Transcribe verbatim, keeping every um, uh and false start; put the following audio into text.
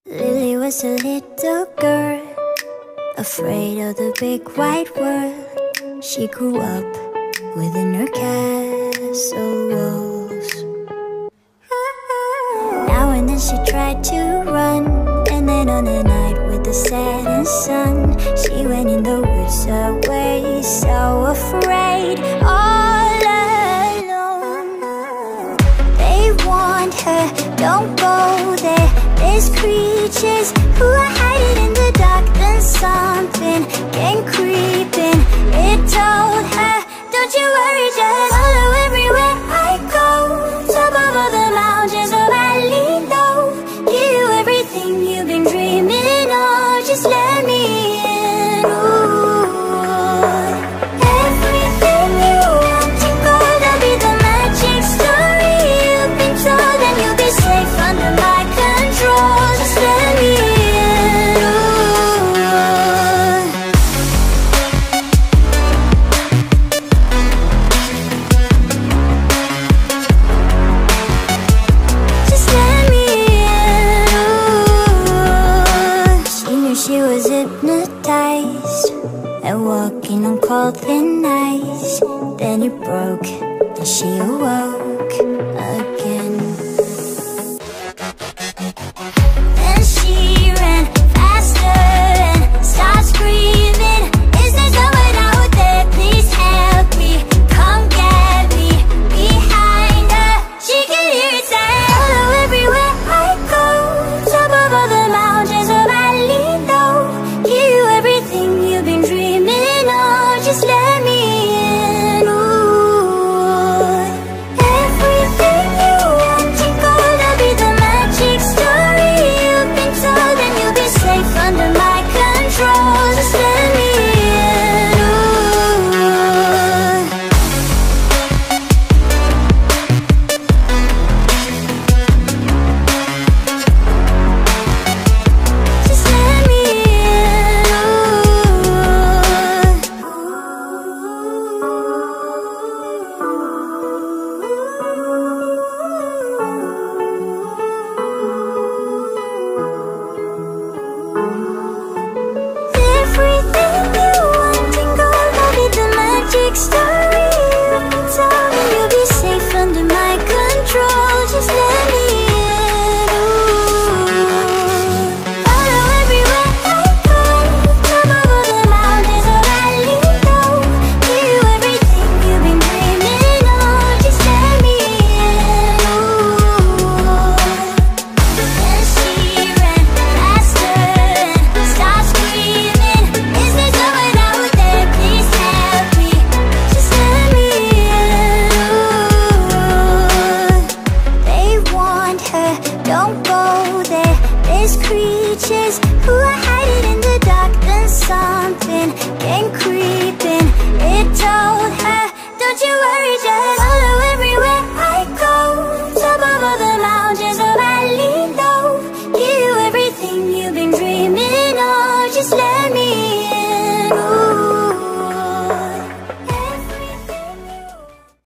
Lily was a little girl, afraid of the big white world. She grew up within her castle walls. Now and then she tried to run, and then on a night with the setting sun, she went in the woods away, so afraid, all alone. They warned her, don't go there, there's creatures who are hiding in the dark. Then something came creeping, it told her, don't you worry, just follow everywhere I go. Top of all the mountains, the valley low, give you everything you've been dreaming of, just let me in. Ooh. Everything you want to go, there'll be the magic story you've been told, and you'll be safe under my control, just let me in. She was hypnotized and walking on cold thin ice. Then it broke and she awoke again.